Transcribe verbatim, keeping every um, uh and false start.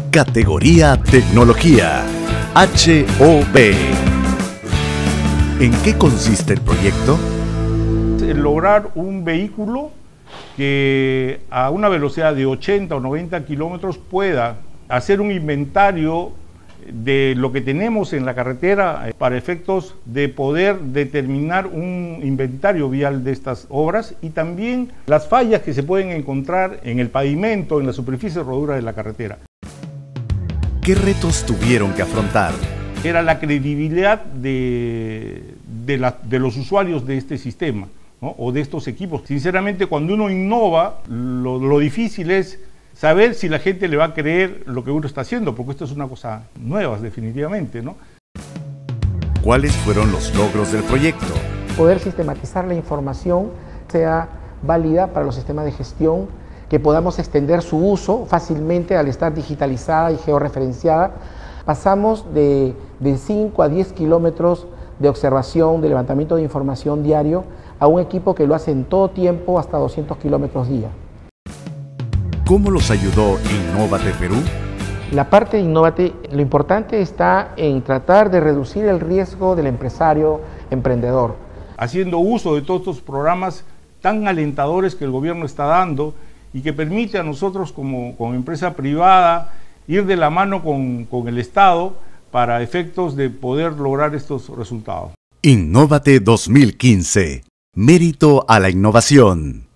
Categoría Tecnología, H O B. ¿En qué consiste el proyecto? Lograr un vehículo que a una velocidad de ochenta o noventa kilómetros pueda hacer un inventario de lo que tenemos en la carretera para efectos de poder determinar un inventario vial de estas obras y también las fallas que se pueden encontrar en el pavimento, en la superficie de rodura de la carretera. ¿Qué retos tuvieron que afrontar? Era la credibilidad de, de, la, de los usuarios de este sistema, ¿no? O de estos equipos. Sinceramente, cuando uno innova, lo, lo difícil es saber si la gente le va a creer lo que uno está haciendo, porque esto es una cosa nueva, definitivamente, ¿no? ¿Cuáles fueron los logros del proyecto? Poder sistematizar la información sea válida para los sistemas de gestión, que podamos extender su uso fácilmente al estar digitalizada y georreferenciada. Pasamos de, de cinco a diez kilómetros de observación, de levantamiento de información diario, a un equipo que lo hace en todo tiempo hasta doscientos kilómetros día. ¿Cómo los ayudó Innovate Perú? La parte de Innovate, lo importante está en tratar de reducir el riesgo del empresario emprendedor. Haciendo uso de todos estos programas tan alentadores que el gobierno está dando y que permite a nosotros como, como empresa privada ir de la mano con, con el Estado para efectos de poder lograr estos resultados. Innovate dos mil quince. Mérito a la innovación.